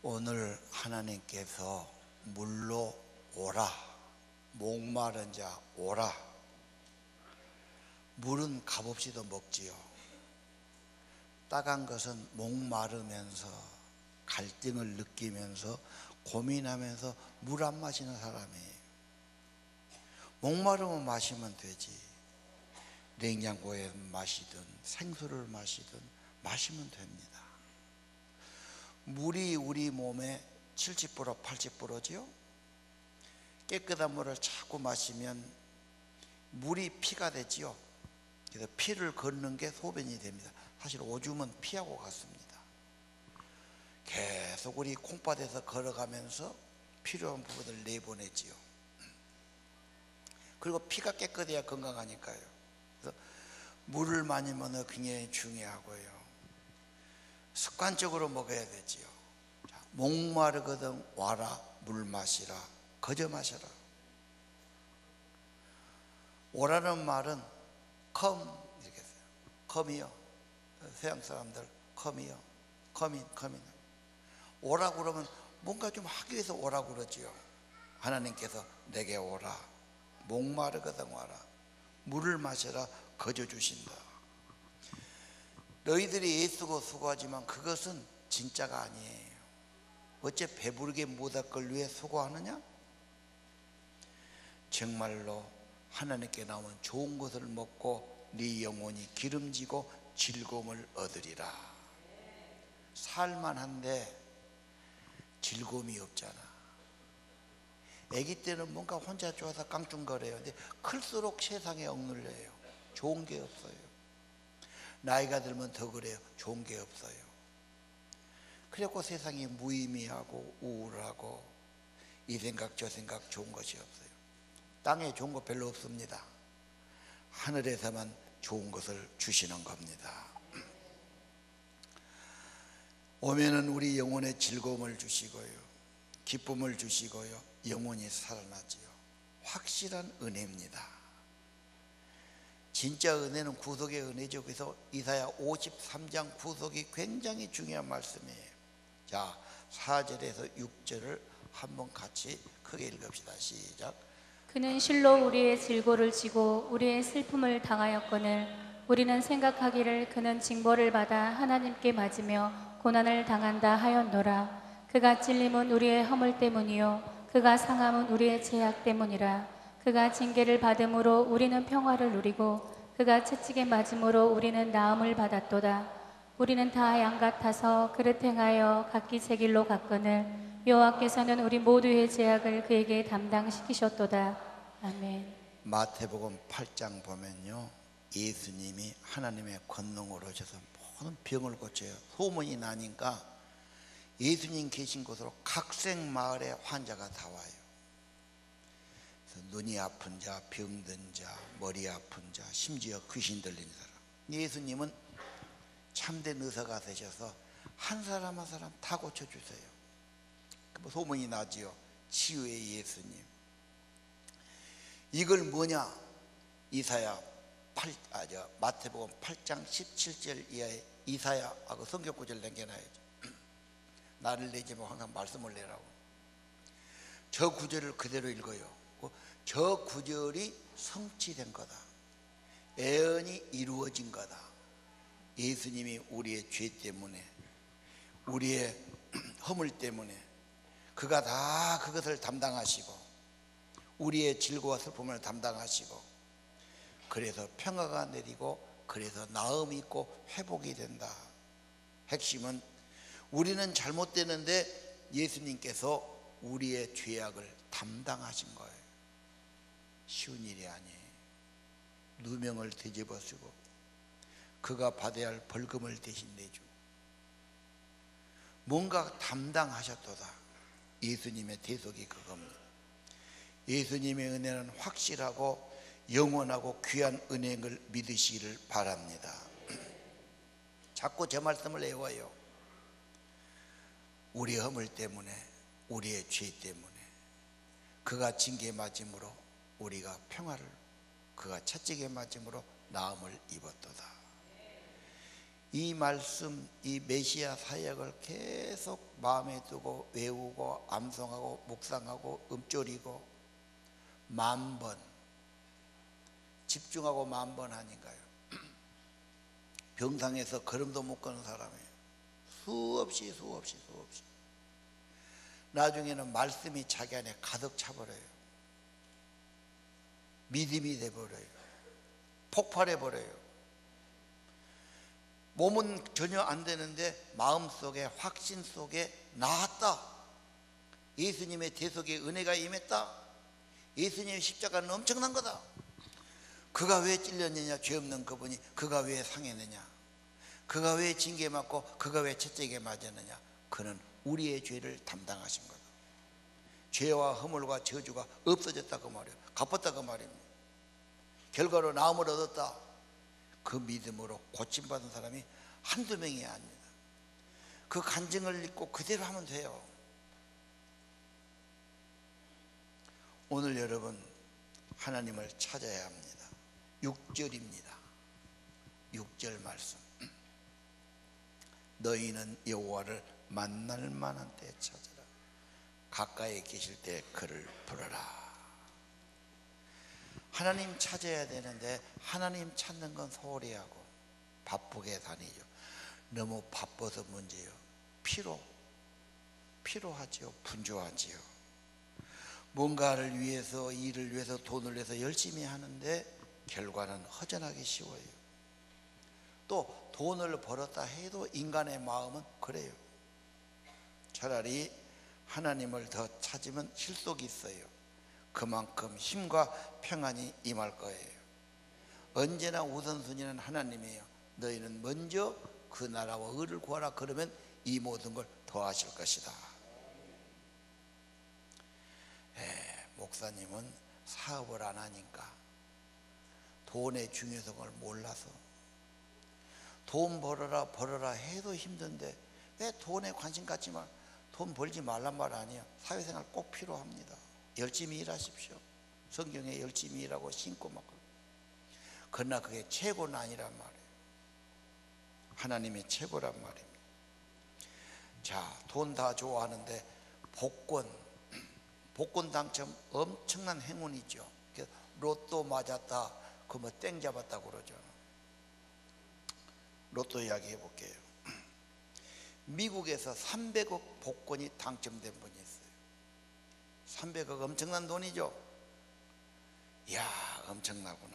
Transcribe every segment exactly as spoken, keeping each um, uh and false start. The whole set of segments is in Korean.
오늘 하나님께서 물로 오라, 목마른 자 오라. 물은 값없이도 먹지요. 따간 것은 목마르면서 갈등을 느끼면서 고민하면서 물 안 마시는 사람이에요. 목마르면 마시면 되지. 냉장고에 마시든 생수를 마시든 마시면 됩니다. 물이 우리 몸에 칠십 퍼센트 팔십 퍼센트지요. 깨끗한 물을 자꾸 마시면 물이 피가 되지요. 그래서 피를 걷는 게 소변이 됩니다. 사실 오줌은 피하고 같습니다. 계속 우리 콩팥에서 걸어가면서 필요한 부분을 내보내지요. 그리고 피가 깨끗해야 건강하니까요. 그래서 물을 많이 먹는 게 굉장히 중요하고요. 습관적으로 먹어야 되지요. 자, 목마르거든 와라, 물 마시라, 거저 마셔라. 오라는 말은 come 이렇게 써요. come이요. 서양 사람들 come이요. come in, come in. 오라고 그러면 뭔가 좀 하기 위해서 오라고 그러지요. 하나님께서 내게 오라, 목마르거든 와라, 물을 마셔라, 거저 주신다. 너희들이 애쓰고 수고하지만 그것은 진짜가 아니에요. 어째 배부르게 못할 걸 위해 수고하느냐? 정말로 하나님께 나온 좋은 것을 먹고 네 영혼이 기름지고 즐거움을 얻으리라. 살만한데 즐거움이 없잖아. 아기 때는 뭔가 혼자 좋아서 깡충거려요. 근데 클수록 세상에 억눌려요. 좋은 게 없어요. 나이가 들면 더 그래요. 좋은 게 없어요. 그래갖고 세상이 무의미하고 우울하고 이 생각 저 생각 좋은 것이 없어요. 땅에 좋은 거 별로 없습니다. 하늘에서만 좋은 것을 주시는 겁니다. 오면은 우리 영혼에 즐거움을 주시고요, 기쁨을 주시고요, 영혼이 살아나지요. 확실한 은혜입니다. 진짜 은혜는 구속의 은혜죠. 그래서 이사야 오십삼 장 구속이 굉장히 중요한 말씀이에요. 자, 사 절에서 육 절을 한번 같이 크게 읽읍시다. 시작. 그는 실로 우리의 질고를 지고 우리의 슬픔을 당하였거늘 우리는 생각하기를 그는 징벌을 받아 하나님께 맞으며 고난을 당한다 하였노라. 그가 찔림은 우리의 허물 때문이요 그가 상함은 우리의 죄악 때문이라. 그가 징계를 받음으로 우리는 평화를 누리고 그가 채찍에 맞음으로 우리는 나음을 받았도다. 우리는 다 양 같아서 그릇 행하여 각기 제 길로 갔거늘 여호와께서는 우리 모두의 죄악을 그에게 담당시키셨도다. 아멘. 마태복음 팔 장 보면요, 예수님이 하나님의 권능으로 오셔서 모든 병을 고쳐요. 소문이 나니까 예수님 계신 곳으로 각색 마을에 환자가 다 와요. 눈이 아픈 자, 병든 자, 머리 아픈 자, 심지어 귀신 들린 사람. 예수님은 참된 의사가 되셔서 한 사람 한 사람 다 고쳐주세요. 소문이 나지요. 치유의 예수님. 이걸 뭐냐? 이사야 팔, 아, 저, 마태복음 팔 장 십칠 절 이하에 이사야하고 성경 구절 남겨놔야죠. 나를 내지 말고 항상 말씀을 내라고. 저 구절을 그대로 읽어요. 저 구절이 성취된 거다. 애언이 이루어진 거다. 예수님이 우리의 죄 때문에, 우리의 허물 때문에 그가 다 그것을 담당하시고 우리의 질고와 슬픔을 담당하시고 그래서 평화가 내리고 그래서 나음이 있고 회복이 된다. 핵심은 우리는 잘못되는데 예수님께서 우리의 죄악을 담당하신 거예요. 쉬운 일이 아니에요. 누명을 뒤집어쓰고 그가 받아야 할 벌금을 대신 내주고 뭔가 담당하셨도다. 예수님의 대속이 그겁니다. 예수님의 은혜는 확실하고 영원하고 귀한 은혜를 믿으시기를 바랍니다. 자꾸 제 말씀을 외워요. 우리의 허물 때문에, 우리의 죄 때문에 그가 징계 맞음으로 우리가 평화를, 그가 채찍에 맞음으로 나음을 입었도다. 이 말씀, 이 메시아 사역을 계속 마음에 두고 외우고 암송하고 묵상하고 읊조리고 만 번 집중하고 만 번 아닌가요? 병상에서 걸음도 못 걷는 사람이에요. 수없이 수없이 수없이. 나중에는 말씀이 자기 안에 가득 차버려요. 믿음이 돼버려요. 폭발해버려요. 몸은 전혀 안 되는데 마음속에 확신 속에 나았다. 예수님의 대속의 은혜가 임했다. 예수님의 십자가는 엄청난 거다. 그가 왜 찔렸느냐? 죄 없는 그분이. 그가 왜 상했느냐? 그가 왜 징계 맞고 그가 왜 채찍에 맞았느냐? 그는 우리의 죄를 담당하신 거다. 죄와 허물과 저주가 없어졌다 그 말이에요. 갚았다 그 말입니다. 결과로 나음을 얻었다. 그 믿음으로 고침받은 사람이 한두 명이 아닙니다. 그 간증을 읽고 그대로 하면 돼요. 오늘 여러분 하나님을 찾아야 합니다. 육 절입니다. 육 절 말씀. 너희는 여호와를 만날 만한 때에 찾아라. 가까이 계실 때 그를 부르라. 하나님 찾아야 되는데 하나님 찾는 건 소홀히 하고 바쁘게 다니죠. 너무 바빠서 문제예요. 피로 피로하지요. 분주하지요. 뭔가를 위해서, 일을 위해서, 돈을 위해서 열심히 하는데 결과는 허전하기 쉬워요. 또 돈을 벌었다 해도 인간의 마음은 그래요. 차라리 하나님을 더 찾으면 실속이 있어요. 그만큼 힘과 평안이 임할 거예요. 언제나 우선순위는 하나님이에요. 너희는 먼저 그 나라와 의를 구하라. 그러면 이 모든 걸 더하실 것이다. 에, 목사님은 사업을 안 하니까 돈의 중요성을 몰라서 돈 벌어라 벌어라 해도 힘든데 왜 돈에 관심 갖지 말, 돈 벌지 말란 말 아니에요. 사회생활 꼭 필요합니다. 열심히 일하십시오. 성경에 열심히 일하고 신고 막. 그러나 그게 최고는 아니란 말이에요. 하나님이 최고란 말입니다. 자, 돈 다 좋아하는데 복권, 복권 당첨 엄청난 행운이죠. 로또 맞았다, 그 뭐 땡 잡았다 그러죠. 로또 이야기 해볼게요. 미국에서 삼백억 복권이 당첨된 분이 있어요. 삼백억 엄청난 돈이죠. 이야, 엄청나구나.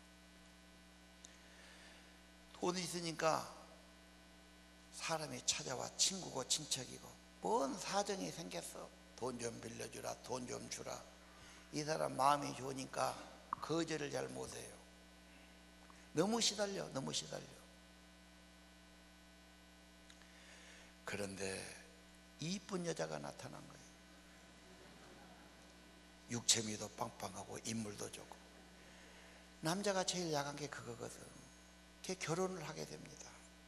돈이 있으니까 사람이 찾아와 친구고 친척이고 뭔 사정이 생겼어. 돈 좀 빌려주라, 돈 좀 주라. 이 사람 마음이 좋으니까 거절을 잘 못해요. 너무 시달려, 너무 시달려. 그런데 이쁜 여자가 나타난 거예요. 육체미도 빵빵하고 인물도 좋고. 남자가 제일 야간 게 그거거든. 걔 결혼을 하게 됩니다.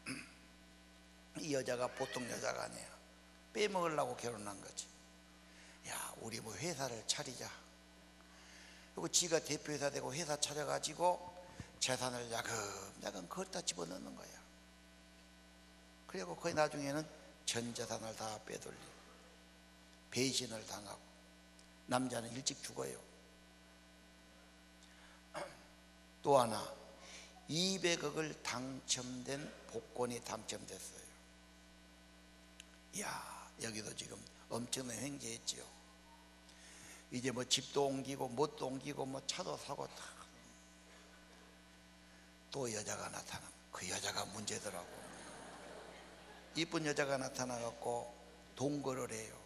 이 여자가 보통 여자가 아니야. 빼먹으려고 결혼한 거지. 야, 우리 뭐 회사를 차리자. 그리고 지가 대표이사 되고 회사 차려가지고 재산을 야금야금 거기다 집어넣는 거야. 그리고 거의 나중에는 전 재산을 다 빼돌리고 배신을 당하고 남자는 일찍 죽어요. 또 하나 이백억을 당첨된 복권이 당첨됐어요. 이야, 여기도 지금 엄청난 횡재했지요. 이제 뭐 집도 옮기고 뭣도 옮기고 뭐 차도 사고 다. 또 여자가 나타나. 그 여자가 문제더라고. 이쁜 여자가 나타나갖고 동거를 해요.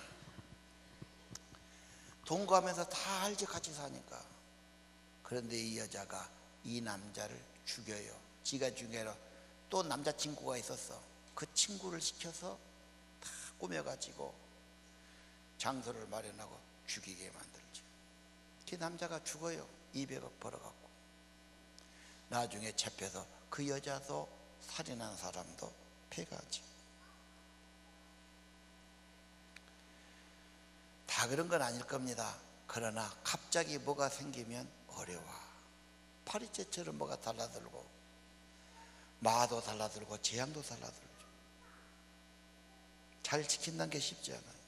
동거하면서 다 알지 같이 사니까. 그런데 이 여자가 이 남자를 죽여요. 지가 죽여라. 또 남자친구가 있었어. 그 친구를 시켜서 다 꾸며가지고 장소를 마련하고 죽이게 만들죠. 그 남자가 죽어요. 이백억 벌어갖고. 나중에 잡혀서 그 여자도 살인한 사람도 패가지. 다 그런 건 아닐 겁니다. 그러나 갑자기 뭐가 생기면 어려워. 파리채처럼 뭐가 달라들고 마도 달라들고 재앙도 달라들죠. 잘 지킨다는 게 쉽지 않아요.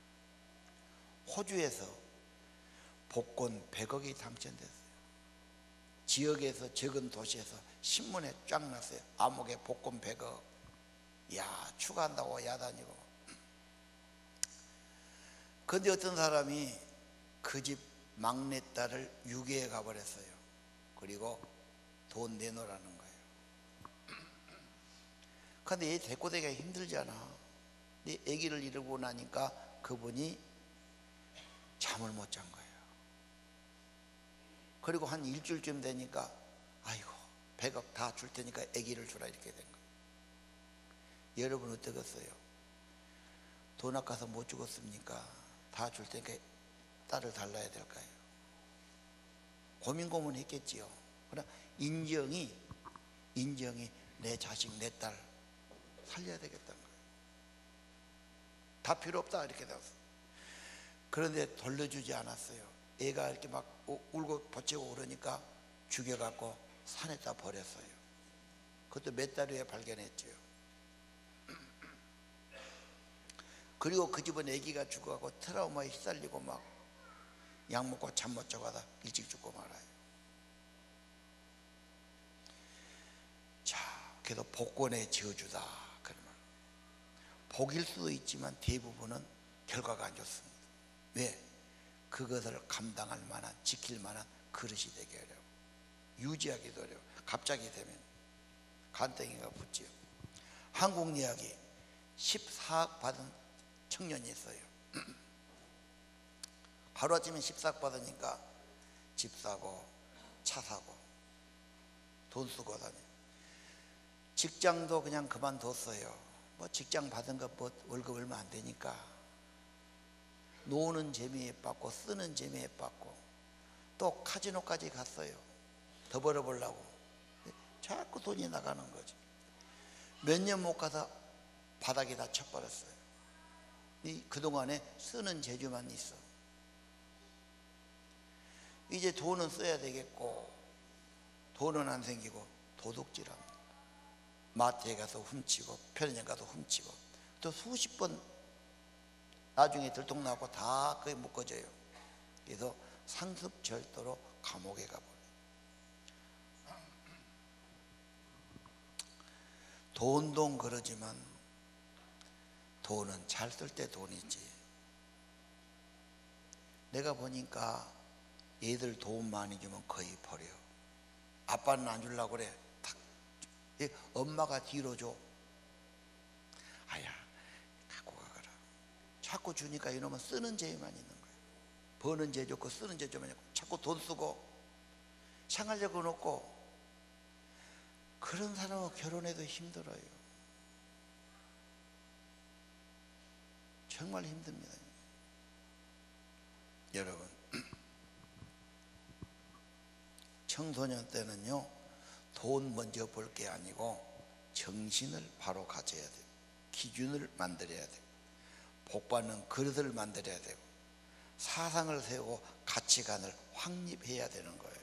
호주에서 복권 백억이 당첨됐어요. 지역에서, 적은 도시에서 신문에 쫙 났어요. 암흑에 복권 백억. 야, 추가한다고 야단이고. 근데 어떤 사람이 그 집 막내딸을 유괴해 가버렸어요. 그리고 돈 내놓으라는 거예요. 근데 얘 데리고 다니기가 힘들잖아. 근데 아기를 이루고 나니까 그분이 잠을 못 잔 거예요. 그리고 한 일주일쯤 되니까 아이고 백억 다 줄 테니까 아기를 주라 이렇게 된 거예요. 여러분 어떠겠어요? 돈 아까서 못 죽었습니까? 다 줄 테니까 딸을 달라야 될까요? 고민 고민했겠지요. 그러나 인정이 인정이 내 자식 내 딸 살려야 되겠다는 거예요. 다 필요 없다 이렇게 되었어. 그런데 돌려주지 않았어요. 애가 이렇게 막 울고 버티고 그러니까 죽여갖고 산에다 버렸어요. 그것도 몇 달 후에 발견했죠. 그리고 그 집은 아기가 죽어가고 트라우마에 휘달리고 막 약 먹고 잠 못 자고 하다 일찍 죽고 말아요. 자, 그래도 복권의 저주다. 그러면 복일 수도 있지만 대부분은 결과가 안 좋습니다. 왜? 그것을 감당할 만한, 지킬 만한 그릇이 되기 어려워. 유지하기도 어려워. 갑자기 되면 간땡이가 붙지요. 한국 이야기 십사억 받은 청년이 있어요. 하루아침에 십사억 받으니까 집 사고 차 사고 돈 쓰고 다녀. 직장도 그냥 그만뒀어요. 뭐 직장 받은 거 뭐 월급 얼마 안 되니까 노는 재미에 빠고 쓰는 재미에 빠고 또 카지노까지 갔어요. 더 벌어보려고. 자꾸 돈이 나가는 거지. 몇 년 못 가서 바닥에 다 쳐버렸어요. 이 그동안에 쓰는 재주만 있어. 이제 돈은 써야 되겠고 돈은 안 생기고 도둑질합니다. 마트에 가서 훔치고 편의점 가서 훔치고 또 수십 번 나중에 들통나고 다 그게 묶어져요. 그래서 상습절도로 감옥에 가버려요. 돈도 그러지만 돈은 잘 쓸 때 돈이지. 내가 보니까 얘들 돈 많이 주면 거의 버려. 아빠는 안 주려고 그래. 탁. 엄마가 뒤로 줘. 아야 갖고 가거라. 자꾸 주니까 이놈은 쓰는 죄만 있는 거예요. 버는 죄 좋고 쓰는 죄 좀 있고 자꾸 돈 쓰고 생활력은 없고 그런 사람하고 결혼해도 힘들어요. 정말 힘듭니다. 여러분 청소년 때는요 돈 먼저 볼 게 아니고 정신을 바로 가져야 돼요. 기준을 만들어야 돼요. 복받는 그릇을 만들어야 되고 사상을 세우고 가치관을 확립해야 되는 거예요.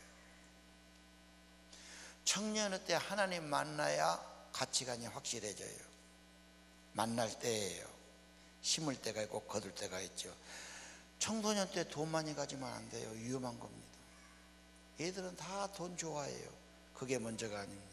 청년의 때 하나님 만나야 가치관이 확실해져요. 만날 때예요. 심을 때가 있고 거둘 때가 있죠. 청소년 때 돈 많이 가지면 안 돼요. 위험한 겁니다. 얘들은 다 돈 좋아해요. 그게 먼저가 아닙니다.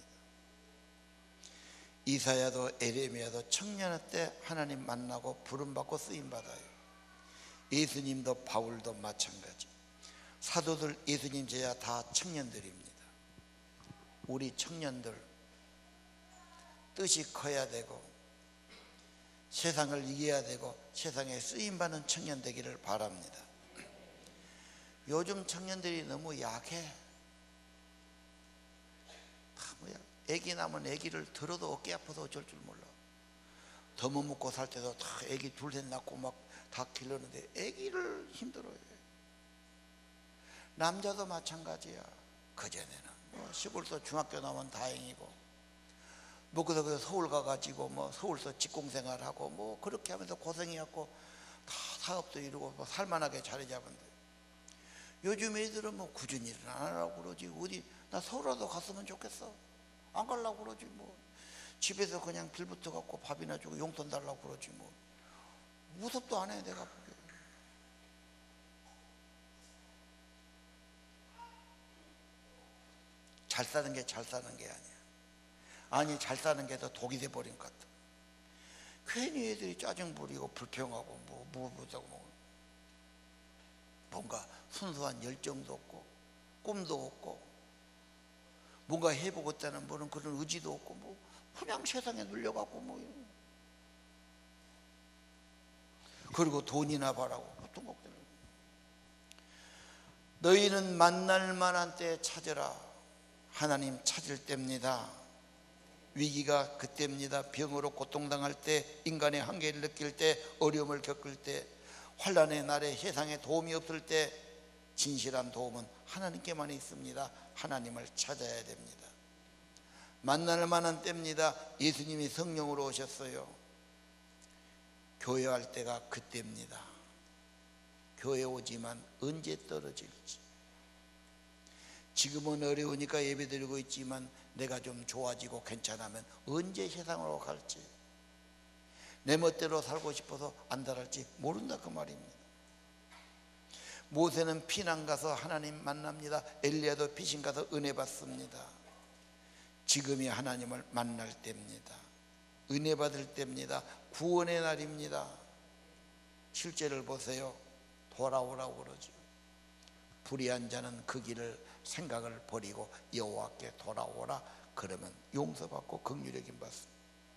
이사야도 에레미야도 청년의 때 하나님 만나고 부름받고 쓰임받아요. 예수님도 바울도 마찬가지. 사도들 예수님 제자 다 청년들입니다. 우리 청년들 뜻이 커야 되고 세상을 이겨야 되고 세상에 쓰임받는 청년 되기를 바랍니다. 요즘 청년들이 너무 약해. 다 뭐야? 애기 낳으면 애기를 들어도 어깨 아파서 어쩔 줄 몰라. 더 못 먹고 살 때도 다 애기 둘셋 낳고 막 다 길렀는데 애기를 힘들어해. 남자도 마찬가지야. 그전에는 뭐 시골서 중학교 나오면 다행이고 뭐 그래서 서울 가가지고 뭐 서울서 직공생활하고 뭐 그렇게 하면서 고생해갖고 다 사업도 이루고 뭐 살만하게 자리 잡은데 요즘 애들은 뭐 꾸준히 일을 안 하려고 그러지. 어디 나 서울라도 갔으면 좋겠어. 안 가려고 그러지 뭐. 집에서 그냥 빌붙어 갖고 밥이나 주고 용돈 달라고 그러지 뭐. 무섭도 안 해 내가 보기에. 잘 사는 게 잘 사는 게 아니야. 아니 잘 사는 게 더 독이 돼버린 것 같아. 괜히 애들이 짜증 부리고 불평하고 뭐 뭐뭐자고 뭐. 뭔가 순수한 열정도 없고 꿈도 없고 뭔가 해보겠다는 뭐는 그런 의지도 없고 뭐 그냥 세상에 눌려갖고 뭐. 그리고 돈이나 바라고 보통 것들. 너희는 만날 만한 때 찾으라. 하나님 찾을 때입니다. 위기가 그때입니다. 병으로 고통당할 때, 인간의 한계를 느낄 때, 어려움을 겪을 때, 환난의 날에 세상에 도움이 없을 때 진실한 도움은 하나님께만 있습니다. 하나님을 찾아야 됩니다. 만날 만한 때입니다. 예수님이 성령으로 오셨어요. 교회할 때가 그때입니다. 교회 오지만 언제 떨어질지. 지금은 어려우니까 예배드리고 있지만 내가 좀 좋아지고 괜찮으면 언제 세상으로 갈지, 내 멋대로 살고 싶어서 안달할지 모른다 그 말입니다. 모세는 피난 가서 하나님 만납니다. 엘리야도 피신 가서 은혜 받습니다. 지금이 하나님을 만날 때입니다. 은혜 받을 때입니다. 구원의 날입니다. 실제를 보세요. 돌아오라고 그러죠. 불의한 자는 그 길을 생각을 버리고 여호와께 돌아오라. 그러면 용서받고 긍휼의 긴 받습니다.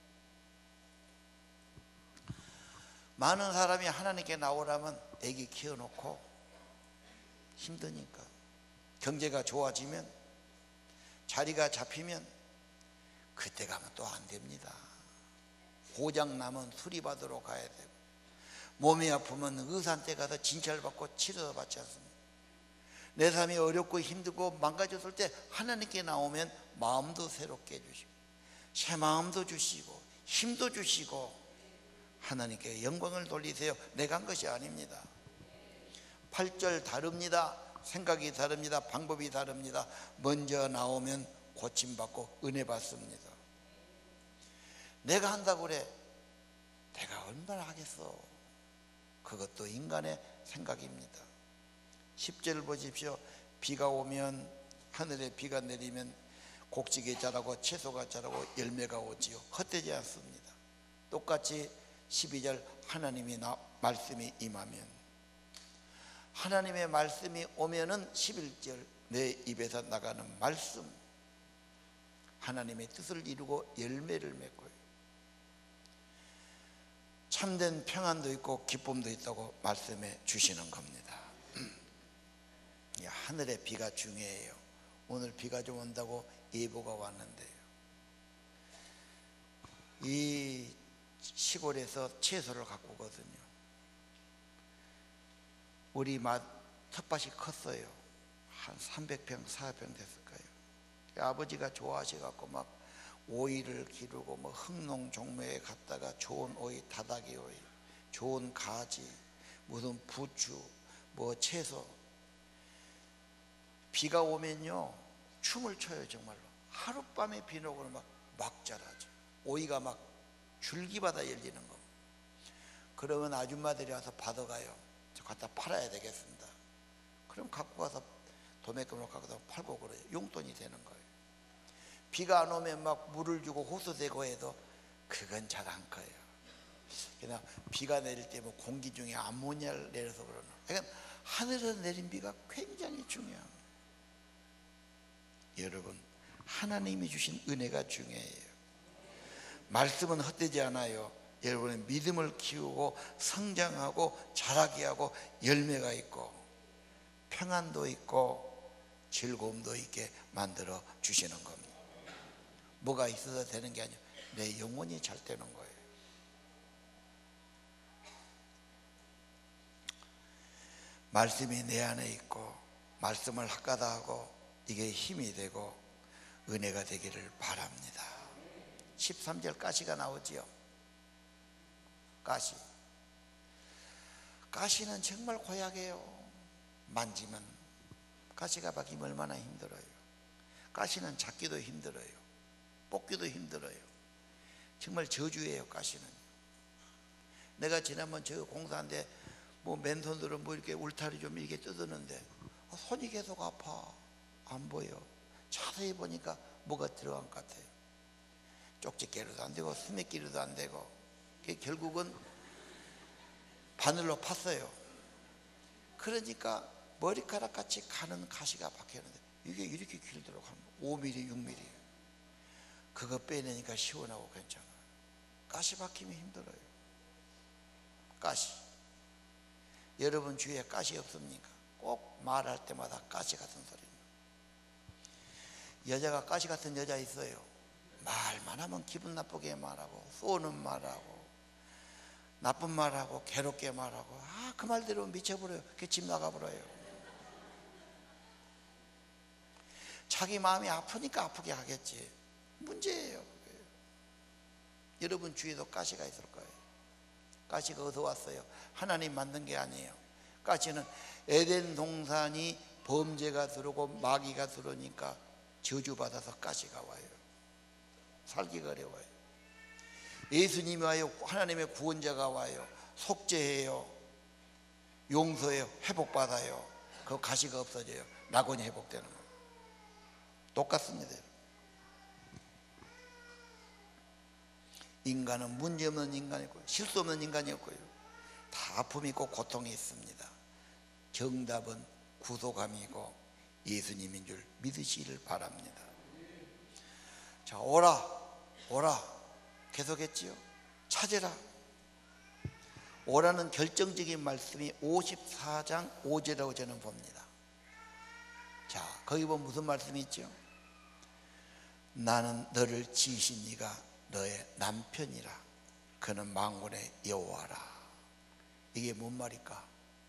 많은 사람이 하나님께 나오라면 애기 키워놓고 힘드니까, 경제가 좋아지면, 자리가 잡히면 그때 가면 또 안 됩니다. 고장 나면 수리받으러 가야 되고, 몸이 아프면 의사한테 가서 진찰받고 치료받지 않습니다. 내 삶이 어렵고 힘들고 망가졌을 때 하나님께 나오면 마음도 새롭게 해주시고 새 마음도 주시고 힘도 주시고 하나님께 영광을 돌리세요. 내가 한 것이 아닙니다. 팔 절 다릅니다. 생각이 다릅니다. 방법이 다릅니다. 먼저 나오면 고침받고 은혜 받습니다. 내가 한다고 그래. 내가 얼마나 하겠어. 그것도 인간의 생각입니다. 십 절을 보십시오. 비가 오면, 하늘에 비가 내리면 곡식이 자라고 채소가 자라고 열매가 오지요. 헛되지 않습니다. 똑같이 십이 절 하나님이 나, 말씀이 임하면, 하나님의 말씀이 오면은 십일 절 내 입에서 나가는 말씀, 하나님의 뜻을 이루고 열매를 맺고요. 참된 평안도 있고 기쁨도 있다고 말씀해 주시는 겁니다. 하늘에 비가 중요해요. 오늘 비가 좀 온다고 예보가 왔는데요. 이 시골에서 채소를 갖고 오거든요. 우리 맛 텃밭이 컸어요. 한 삼백 평, 사백 평 됐을 거예요. 아버지가 좋아하셔갖고 막 오이를 기르고 뭐 흥농 종묘에 갔다가 좋은 오이, 다닥이 오이, 좋은 가지, 무슨 부추, 뭐 채소. 비가 오면요 춤을 춰요. 정말로 하룻밤에 비 오고 막, 막 자라죠. 오이가 막 줄기마다 열리는 거. 그러면 아줌마들이 와서 받아가요. 저 갖다 팔아야 되겠습니다. 그럼 갖고 가서 도매금으로 갖고 팔고 그래요. 용돈이 되는 거예요. 비가 안 오면 막 물을 주고 호수 대고 해도 그건 잘 안 커요. 그냥 비가 내릴 때 뭐 공기 중에 암모니아를 내려서 그러는. 그러니까 하늘에서 내린 비가 굉장히 중요합니다. 여러분, 하나님이 주신 은혜가 중요해요. 말씀은 헛되지 않아요. 여러분의 믿음을 키우고 성장하고 자라게 하고 열매가 있고 평안도 있고 즐거움도 있게 만들어 주시는 겁니다. 뭐가 있어서 되는 게 아니에요. 내 영혼이 잘 되는 거예요. 말씀이 내 안에 있고 말씀을 학가다 하고 이게 힘이 되고 은혜가 되기를 바랍니다. 십삼 절 가시가 나오지요. 가시. 가시는 정말 고약해요. 만지면 가시가 박히면 얼마나 힘들어요. 가시는 잡기도 힘들어요. 뽑기도 힘들어요. 정말 저주예요. 가시는. 내가 지난번 저 공사한데 뭐 맨손으로 뭐 이렇게 울타리 좀 이렇게 뜯었는데 손이 계속 아파. 안 보여. 자세히 보니까 뭐가 들어간 것 같아요. 쪽집게로도 안 되고 스매끼로도 안 되고 결국은 바늘로 팠어요. 그러니까 머리카락 같이 가는 가시가 박혔는데 이게 이렇게 길도록 한 오 밀리미터, 육 밀리미터. 그거 빼내니까 시원하고 괜찮아요. 가시 박히면 힘들어요. 가시. 여러분 주위에 가시 없습니까? 꼭 말할 때마다 가시 같은 소리. 여자가 가시 같은 여자 있어요. 말만 하면 기분 나쁘게 말하고 쏘는 말하고 나쁜 말하고 괴롭게 말하고 아 그 말대로 미쳐버려요. 그 집 나가버려요. 자기 마음이 아프니까 아프게 하겠지. 문제예요. 여러분 주위에도 가시가 있을 거예요. 가시가 어디서 왔어요? 하나님 만든 게 아니에요. 가시는 에덴 동산이 범죄가 들어오고 마귀가 들어오니까 저주받아서 가시가 와요. 살기가 어려워요. 예수님이 와요. 하나님의 구원자가 와요. 속죄해요. 용서해요. 회복받아요. 그 가시가 없어져요. 낙원이 회복되는 거예요. 똑같습니다. 인간은 문제없는 인간이고 실수 없는 인간이었고요. 다 아픔이 있고 고통이 있습니다. 정답은 구속함이고 예수님인 줄 믿으시기를 바랍니다. 자, 오라 오라 계속했지요. 찾으라. 오라는 결정적인 말씀이 오십사 장 오 절이라고 저는 봅니다. 자, 거기 보면 무슨 말씀이 있죠? 나는 너를 지으신 이가 너의 남편이라. 그는 만군의 여호와라. 이게 뭔 말일까?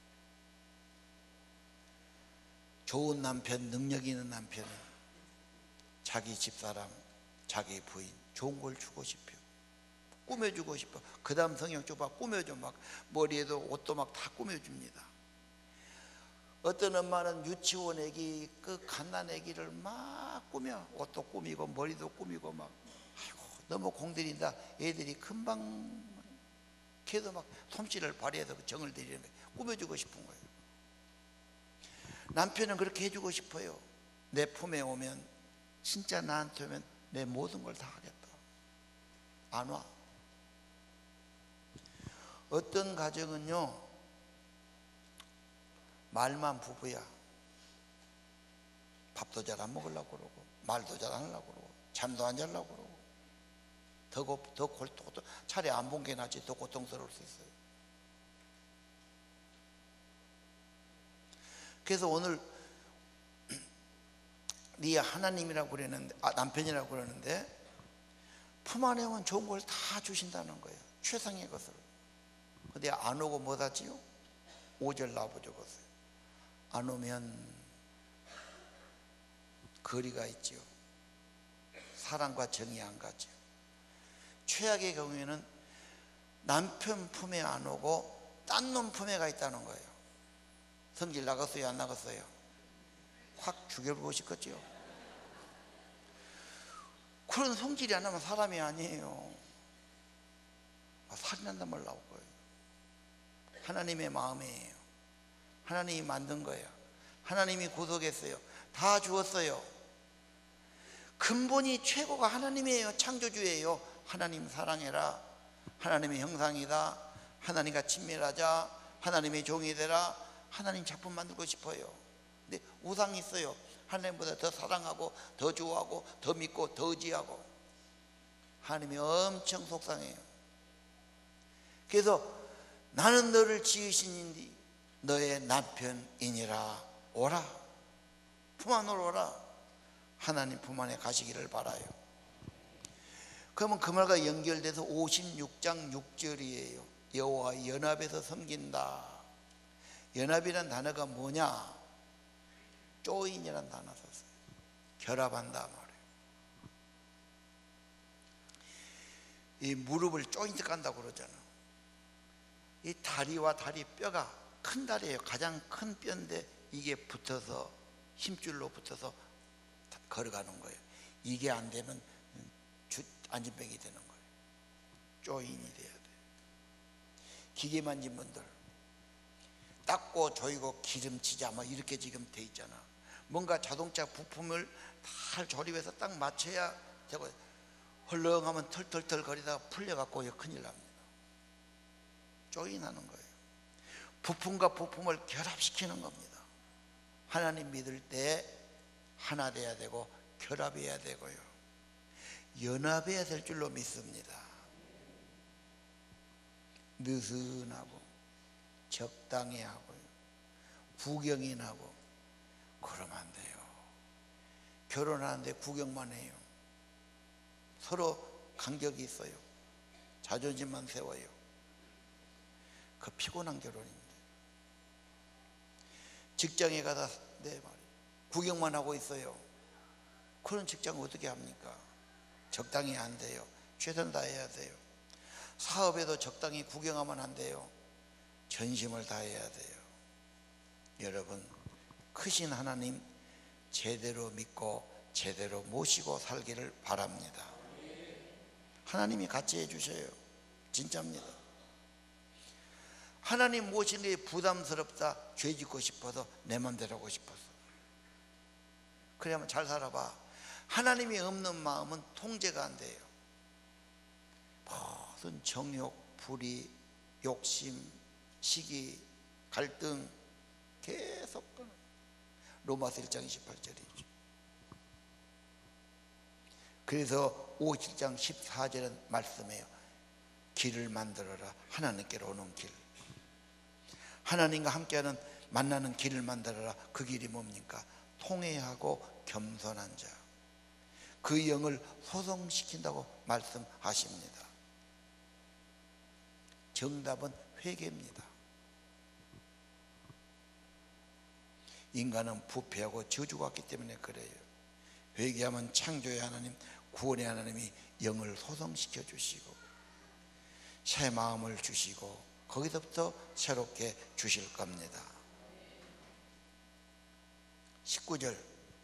좋은 남편, 능력 있는 남편은 자기 집사람, 자기 부인 좋은 걸 주고 싶어. 꾸며주고 싶어. 그 다음 성경 좁아 꾸며줘. 막 머리에도 옷도 막 다 꾸며줍니다. 어떤 엄마는 유치원 애기 그 갓난 애기를 막 꾸며 옷도 꾸미고 머리도 꾸미고 막 아이고 너무 공들인다. 애들이 금방 걔도 막 솜씨를 발휘해서 정을 들이는 거예요. 꾸며주고 싶은 거예요. 남편은 그렇게 해주고 싶어요. 내 품에 오면 진짜 나한테 오면 내 모든 걸 다 하겠다. 안 와. 어떤 가정은요 말만 부부야. 밥도 잘 안 먹으려고 그러고 말도 잘 안 하려고 그러고 잠도 안 자려고 그러고 더, 고, 더 골도 차라리 안 본 게 낫지. 더 고통스러울 수 있어요. 그래서 오늘 네 하나님이라고 그러는데 아, 남편이라고 그러는데 품 안에 오면 좋은 걸 다 주신다는 거예요. 최상의 것을. 근데 안 오고 뭐 하지요? 오 절 나와보 적었어요. 안 오면 거리가 있지요. 사랑과 정이 안 가죠. 최악의 경우에는 남편 품에 안 오고 딴 놈 품에 가 있다는 거예요. 성질 나갔어요? 안 나갔어요? 확 죽여보고 싶겠죠. 그런 성질이 안 나면 사람이 아니에요. 살인한단 말 나올 거예요. 하나님의 마음이에요. 하나님이 만든 거예요. 하나님이 구속했어요. 다 주었어요. 근본이 최고가 하나님이에요. 창조주예요. 하나님 사랑해라. 하나님의 형상이다. 하나님과 친밀하자. 하나님의 종이 되라. 하나님 작품 만들고 싶어요. 근데 우상이 있어요. 하나님보다 더 사랑하고 더 좋아하고 더 믿고 더 의지하고. 하나님이 엄청 속상해요. 그래서 나는 너를 지으신 너의 남편이니라. 오라. 품 안으로 오라. 하나님 품 안에 가시기를 바라요. 그러면 그 말과 연결돼서 오십육 장 육 절이에요. 여호와 연합에서 섬긴다. 연합이라는 단어가 뭐냐? 조인이라는 단어 썼어요. 결합한다 말이에요. 이 무릎을 조인트 깐다고 그러잖아. 이 다리와 다리 뼈가 큰 다리예요. 가장 큰 뼈인데 이게 붙어서 힘줄로 붙어서 걸어가는 거예요. 이게 안 되면 주, 안진병이 되는 거예요. 조인이 돼야 돼. 기계 만진 분들 닦고 조이고 기름치자 뭐 이렇게 지금 돼 있잖아. 뭔가 자동차 부품을 잘 조립해서 딱 맞춰야 되고, 헐렁하면 털털털 거리다가 풀려갖고 큰일 납니다. 조인하는 거예요. 부품과 부품을 결합시키는 겁니다. 하나님 믿을 때 하나 돼야 되고 결합해야 되고요, 연합해야 될 줄로 믿습니다. 느슨하고 적당히 하고요, 구경이 나고 그러면 안 돼요. 결혼하는데 구경만 해요. 서로 간격이 있어요. 자존심만 세워요. 그 피곤한 결혼입니다. 직장에 가다 내 말이에요, 구경만 하고 있어요. 그런 직장 어떻게 합니까? 적당히 안 돼요. 최선 다해야 돼요. 사업에도 적당히 구경하면 안 돼요. 전심을 다해야 돼요. 여러분, 크신 하나님 제대로 믿고 제대로 모시고 살기를 바랍니다. 하나님이 같이 해주셔요. 진짜입니다. 하나님 모시는 게 부담스럽다, 죄 짓고 싶어서 내 맘대로 하고 싶어서, 그러면 잘 살아봐. 하나님이 없는 마음은 통제가 안 돼요. 무슨 정욕, 불의, 욕심, 시기, 갈등 계속 끊어. 로마서 일 장 이십팔 절이죠. 그래서 오십칠 장 십사 절은 말씀해요. 길을 만들어라. 하나님께로 오는 길. 하나님과 함께하는 만나는 길을 만들어라. 그 길이 뭡니까? 통회하고 겸손한 자. 그 영을 소성시킨다고 말씀하십니다. 정답은 회개입니다. 인간은 부패하고 저주가 왔기 때문에 그래요. 회개하면 창조의 하나님, 구원의 하나님이 영을 소성시켜 주시고 새 마음을 주시고 거기서부터 새롭게 주실 겁니다. 십구 절,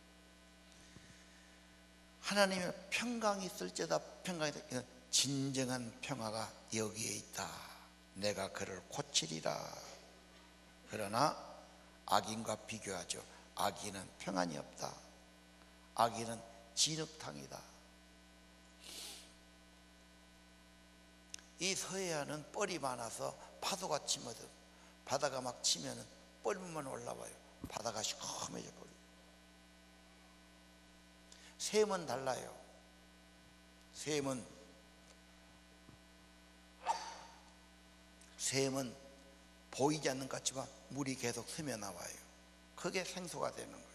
하나님의 평강이 있을지어다. 평강이 있다. 진정한 평화가 여기에 있다. 내가 그를 고치리라. 그러나 악인과 비교하죠. 악인은 평안이 없다. 악인은 진흙탕이다. 이 서해안은 뻘이 많아서 파도가 치거든. 바다가 막 치면은 뻘만 올라와요. 바다가 시커매져 버려요. 샘은 달라요. 샘은 샘은 보이지 않는 것 같지만 물이 계속 스며나와요. 그게 생수가 되는 거예요.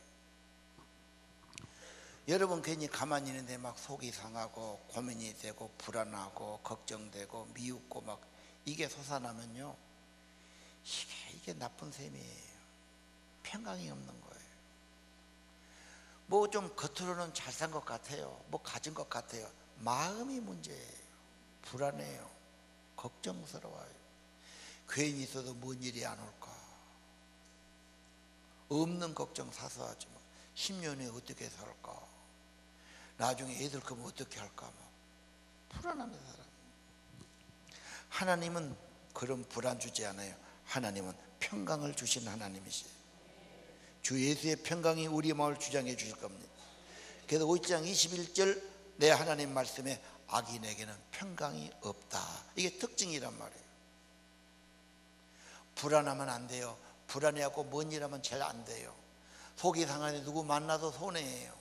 여러분 괜히 가만히 있는데 막 속이 상하고 고민이 되고 불안하고 걱정되고 미웃고 막 이게 솟아나면요, 이게, 이게 나쁜 셈이에요. 평강이 없는 거예요. 뭐 좀 겉으로는 잘 산 것 같아요. 뭐 가진 것 같아요. 마음이 문제예요. 불안해요. 걱정스러워요. 괜히 있어도 뭔 일이 안 올까. 없는 걱정 사서하지 마. 십 년 후에 어떻게 살까. 나중에 애들 크면 어떻게 할까. 막 불안합니다. 사람. 하나님은 그런 불안 주지 않아요. 하나님은 평강을 주신 하나님이시에요. 주 예수의 평강이 우리 마음을 주장해 주실 겁니다. 그래서 오 장 이십일 절, 내 하나님 말씀에 악인에게는 평강이 없다. 이게 특징이란 말이에요. 불안하면 안 돼요. 불안해하고 뭔 일 하면 제일 안 돼요. 속이 상하는데 누구 만나도 손해예요.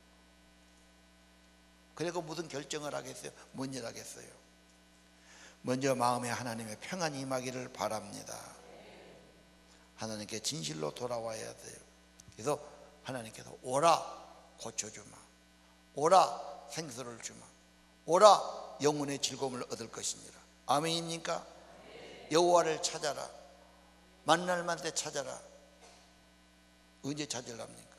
그리고 무슨 결정을 하겠어요? 뭔 일 하겠어요? 먼저 마음에 하나님의 평안이 임하기를 바랍니다. 하나님께 진실로 돌아와야 돼요. 그래서 하나님께서 오라 고쳐주마, 오라 생수를 주마, 오라 영혼의 즐거움을 얻을 것이니라. 아멘입니까? 여호와를 찾아라. 만날 만때 찾아라. 언제 찾으랍니까?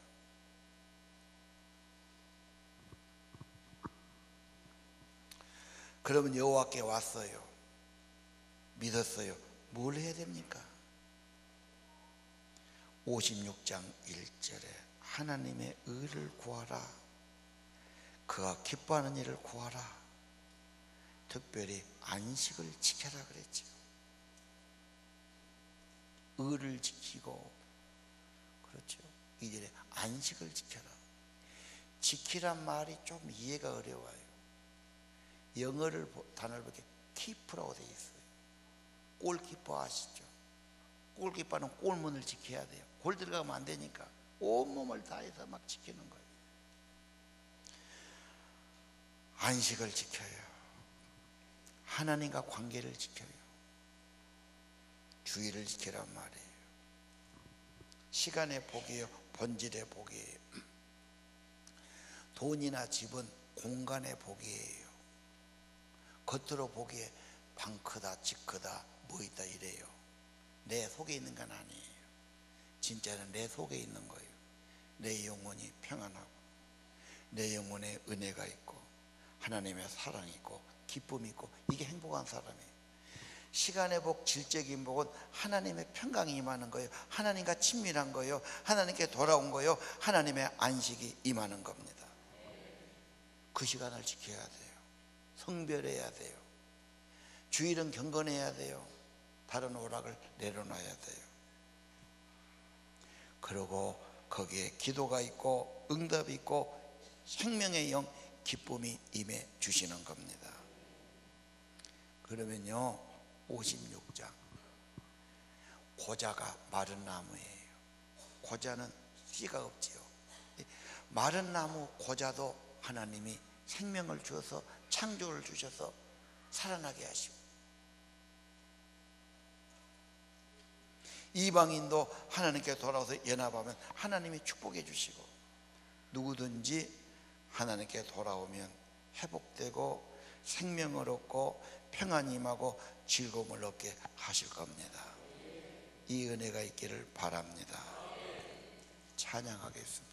그러면 여호와께 왔어요. 믿었어요. 뭘 해야 됩니까? 오십육 장 일 절에 하나님의 의를 구하라. 그가 기뻐하는 일을 구하라. 특별히 안식을 지켜라 그랬죠. 의를 지키고, 그렇죠. 이제 안식을 지켜라. 지키란 말이 좀 이해가 어려워요. 영어를 단어를 보게 키프라고 되어 있어요. 골키퍼 아시죠? 골키퍼는 골문을 지켜야 돼요. 골 들어가면 안 되니까 온몸을 다해서 막 지키는 거예요. 안식을 지켜요. 하나님과 관계를 지켜요. 주의를 지키란 말이에요. 시간의 복이요, 본질의 복이에요. 돈이나 집은 공간의 복이에요. 겉으로 보기에 방 크다, 집 크다, 뭐 있다 이래요. 내 속에 있는 건 아니에요. 진짜는 내 속에 있는 거예요. 내 영혼이 평안하고, 내 영혼에 은혜가 있고, 하나님의 사랑이 있고, 기쁨이 있고, 이게 행복한 사람이에요. 시간의 복, 질적인 복은 하나님의 평강이 임하는 거예요. 하나님과 친밀한 거예요. 하나님께 돌아온 거예요. 하나님의 안식이 임하는 겁니다. 그 시간을 지켜야 돼요. 성별해야 돼요. 주일은 경건해야 돼요. 다른 오락을 내려놔야 돼요. 그리고 거기에 기도가 있고 응답이 있고 생명의 영, 기쁨이 임해 주시는 겁니다. 그러면요, 오십육 장 고자가 마른 나무예요. 고자는 씨가 없지요. 마른 나무 고자도 하나님이 생명을 주어서 창조를 주셔서 살아나게 하시고, 이방인도 하나님께 돌아와서 연합하면 하나님이 축복해 주시고, 누구든지 하나님께 돌아오면 회복되고 생명을 얻고 평안이 임하고 즐거움을 얻게 하실 겁니다. 이 은혜가 있기를 바랍니다. 찬양하겠습니다.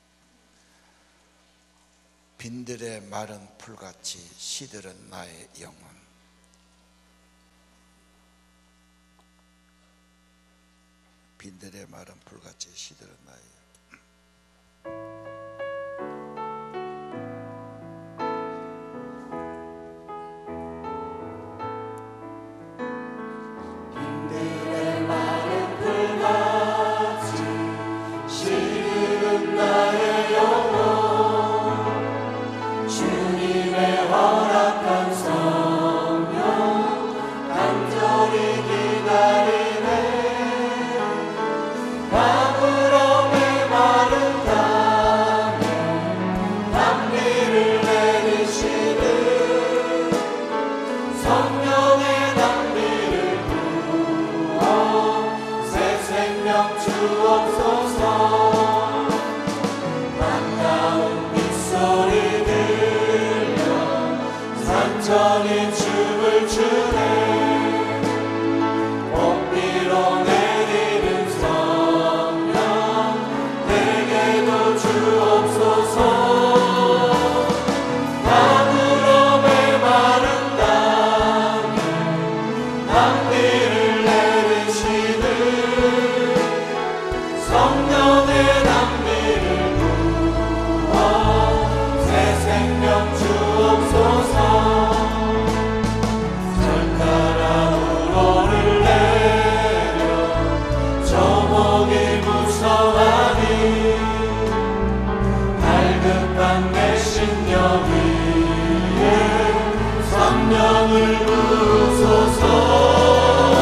빈들의 마른 풀같이 시들은 나의 영혼. 빈들의 마른 풀같이 시들은 나의 영혼. 성령을 부소서.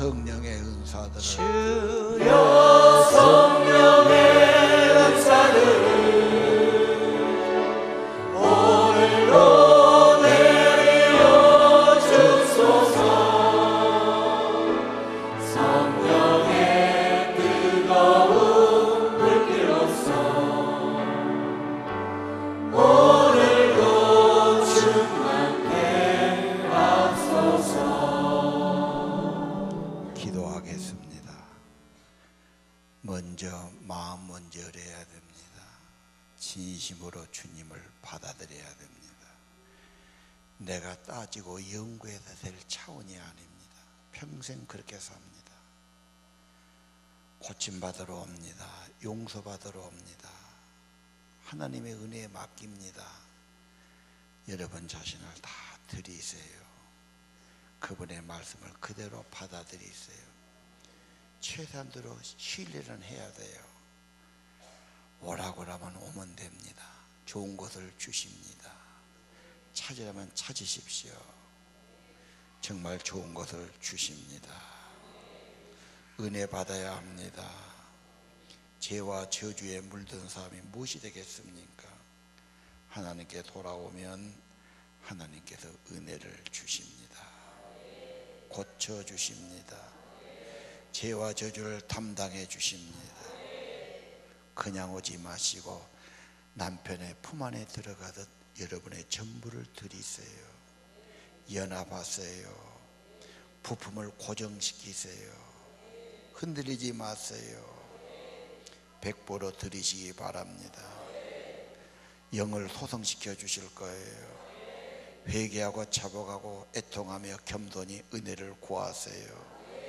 성령의 은사들을 주여 성령의 은사들을 오늘도 내려 주소서. 성령의 뜨거운 불길로서 오늘도 충만케 하소서. 기도하겠습니다. 먼저 마음 먼저 열어야 됩니다. 진심으로 주님을 받아들여야 됩니다. 내가 따지고 연구해서 될 차원이 아닙니다. 평생 그렇게 삽니다. 고침받으러 옵니다. 용서받으러 옵니다. 하나님의 은혜에 맡깁니다. 여러분 자신을 다 드리세요. 그분의 말씀을 그대로 받아들이세요. 최선으로 신뢰는 해야 돼요. 오라고 하면 오면 됩니다. 좋은 것을 주십니다. 찾으라면 찾으십시오. 정말 좋은 것을 주십니다. 은혜 받아야 합니다. 죄와 저주에 물든 사람이 무엇이 되겠습니까? 하나님께 돌아오면 하나님께서 은혜를 주십니다. 고쳐주십니다. 죄와 저주를 담당해 주십니다. 그냥 오지 마시고 남편의 품 안에 들어가듯 여러분의 전부를 드리세요. 연합하세요. 부품을 고정시키세요. 흔들리지 마세요. 백보로 드리시기 바랍니다. 영을 소성시켜 주실 거예요. 회개하고 자복하고 애통하며 겸손히 은혜를 구하세요.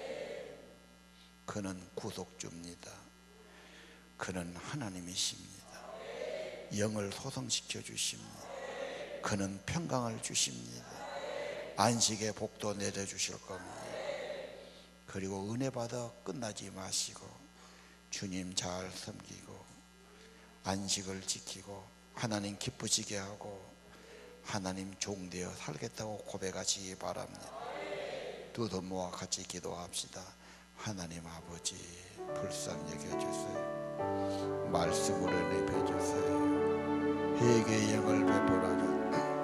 그는 구속주입니다. 그는 하나님이십니다. 영을 소성시켜 주십니다. 그는 평강을 주십니다. 안식의 복도 내려주실 겁니다. 그리고 은혜 받아 끝나지 마시고 주님 잘 섬기고 안식을 지키고 하나님 기쁘시게 하고 하나님 종되어 살겠다고 고백하시기 바랍니다. 두 손모아 같이 기도합시다. 하나님 아버지 불쌍히 여겨주세요. 말씀으로 내려주세요. 회개의 영을 베풀어주세요.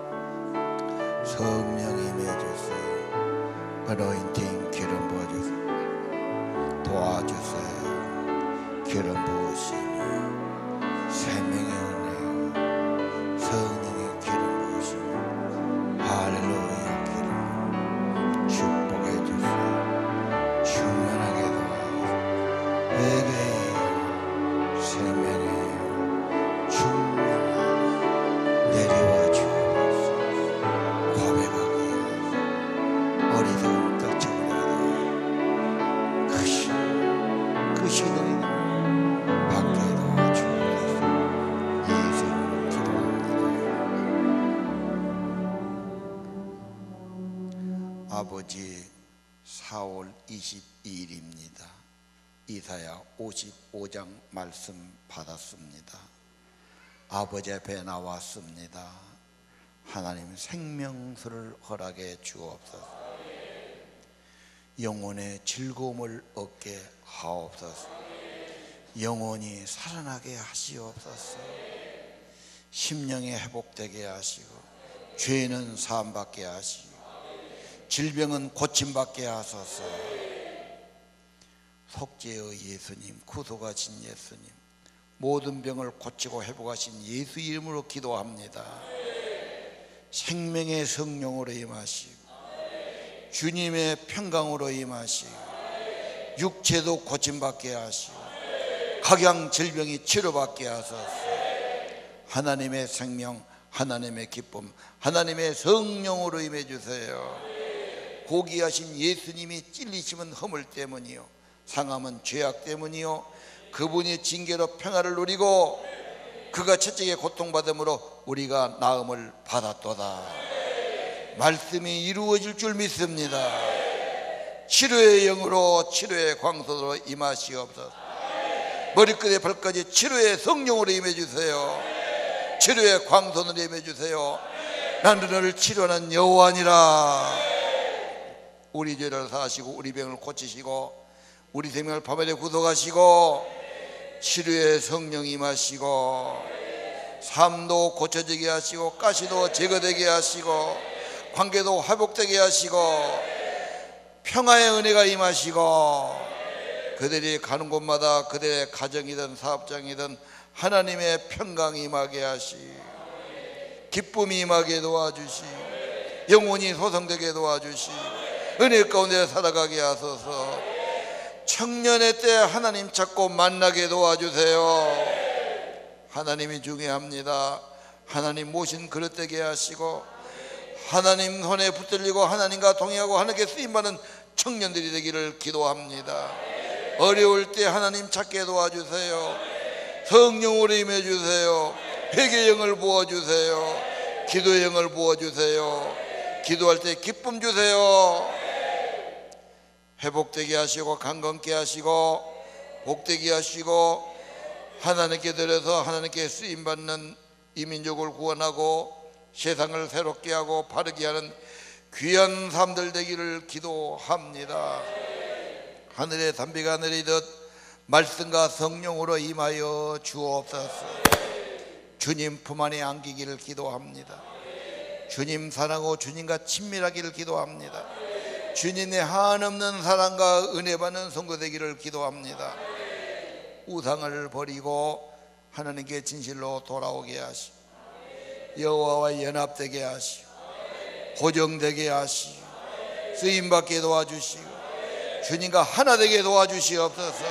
성령이 임해주세요. 어노인팅 기름 부어주세요. 도와주세요. 기름 부으시며 생명의 은혜 성령의 기름 부으시며 할렐루야 기름 축복해 주세요. 충만하게 도와주세요. 회개의 생명의 충만하게 내려와 주옵소서. 고백하기에 어리석은 떨쳐버려야 그 신, 그 신을 받게 도와주옵소서. 예수 이름으로 기도합니다. 아버지 사월 이십이일입니다. 이사야 오십오 장 말씀 받았습니다. 아버지 앞에 나왔습니다. 하나님 생명수를 허락해 주옵소서. 영혼의 즐거움을 얻게 하옵소서. 영혼이 살아나게 하시옵소서. 심령이 회복되게 하시고 죄는 사함받게 하시고 질병은 고침받게 하소서. 속죄의 예수님, 구속하신 예수님, 모든 병을 고치고 회복하신 예수 이름으로 기도합니다. 생명의 성령으로 임하시고 주님의 평강으로 임하시고 육체도 고침받게 하시고 각양 질병이 치료받게 하소서. 하나님의 생명, 하나님의 기쁨, 하나님의 성령으로 임해 주세요. 고귀하신 예수님이 찔리심은 허물 때문이요 상함은 죄악 때문이요 그분이 징계로 평화를 누리고 그가 채찍에 고통받음으로 우리가 나음을 받았도다. 말씀이 이루어질 줄 믿습니다. 치료의 영으로 치료의 광선으로 임하시옵소서. 머리끝에 발까지 치료의 성령으로 임해주세요. 치료의 광선으로 임해주세요. 나는 너를 치료하는 여호와니라. 우리 죄를 사하시고 우리 병을 고치시고 우리 생명을 밤하늘에 구속하시고 치료의 성령 임하시고 삶도 고쳐지게 하시고 가시도 제거되게 하시고 관계도 회복되게 하시고 평화의 은혜가 임하시고 그들이 가는 곳마다 그들의 가정이든 사업장이든 하나님의 평강이 임하게 하시고 기쁨이 임하게 도와주시고 영혼이 소성되게 도와주시고 은혜 가운데 살아가게 하소서. 청년의 때 하나님 찾고 만나게 도와주세요. 하나님이 중요합니다. 하나님 모신 그릇 되게 하시고 하나님 손에 붙들리고 하나님과 동행하고 하나님께 쓰임받는 청년들이 되기를 기도합니다. 어려울 때 하나님 찾게 도와주세요. 성령으로 임해주세요. 회개의 영을 부어주세요. 기도의 영을 부어주세요. 기도할 때 기쁨 주세요. 회복되게 하시고 강건케 하시고 복되게 하시고 하나님께 드려서 하나님께 쓰임받는 이 민족을 구원하고 세상을 새롭게 하고 바르게 하는 귀한 삶들 되기를 기도합니다. 하늘의 담비가 내리듯 말씀과 성령으로 임하여 주옵소서. 주님 품 안에 안기기를 기도합니다. 주님 사랑하고 주님과 친밀하기를 기도합니다. 주님의 한없는 사랑과 은혜 받는 성도 되기를 기도합니다. 우상을 버리고 하나님께 진실로 돌아오게 하시고 여호와와 연합되게 하시고 고정되게 하시고 쓰임받게 도와주시고 주님과 하나 되게 도와주시옵소서.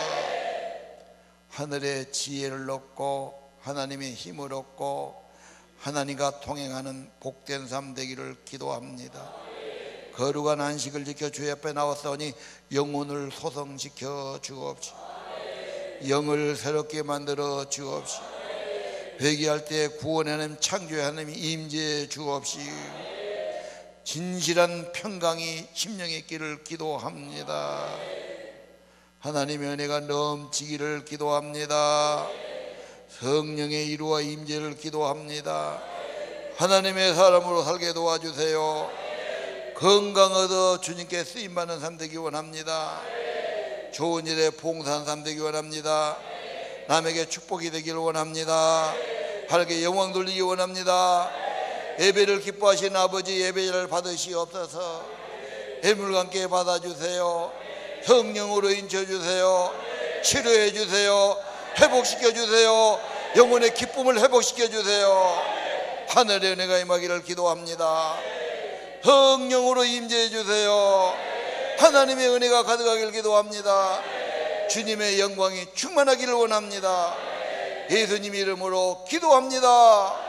하늘의 지혜를 얻고 하나님의 힘을 얻고 하나님과 동행하는 복된 삶 되기를 기도합니다. 거룩한 안식을 지켜 주의 앞에 나왔사오니 영혼을 소성시켜 주옵시고 영을 새롭게 만들어 주옵시고 회개할 때 구원의 하나님 창조의 하나님 임재해 주옵시고 진실한 평강이 심령에 있기를 기도합니다. 하나님의 은혜가 넘치기를 기도합니다. 성령의 이루와 임재를 기도합니다. 하나님의 사람으로 살게 도와주세요. 건강 얻어 주님께 쓰임받는 삶 되기 원합니다. 좋은 일에 봉사한 삶 되기 원합니다. 남에게 축복이 되기를 원합니다. 하나님께 영광 돌리기 원합니다. 예배를 기뻐하신 아버지 예배를 받으시옵소서. 예물과 함께 받아주세요. 성령으로 인쳐주세요. 치료해주세요. 회복시켜주세요. 영혼의 기쁨을 회복시켜주세요. 하늘의 은혜가 임하기를 기도합니다. 성령으로 임재해주세요. 하나님의 은혜가 가득하기를 기도합니다. 주님의 영광이 충만하기를 원합니다. 예수님 이름으로 기도합니다.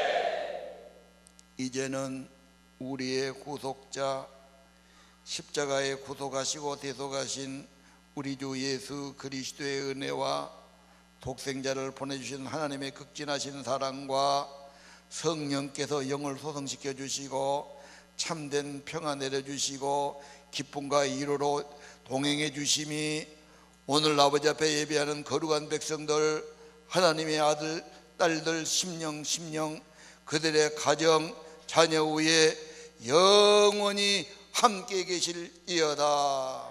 이제는 우리의 구속자 십자가에 구속하시고 대속하신 우리 주 예수 그리스도의 은혜와 독생자를 보내주신 하나님의 극진하신 사랑과 성령께서 영을 소성시켜 주시고 참된 평화 내려주시고 기쁨과 위로로 동행해 주심이 오늘 아버지 앞에 예배하는 거룩한 백성들 하나님의 아들 딸들 심령 심령 그들의 가정 자녀 위에 영원히 함께 계실이어다.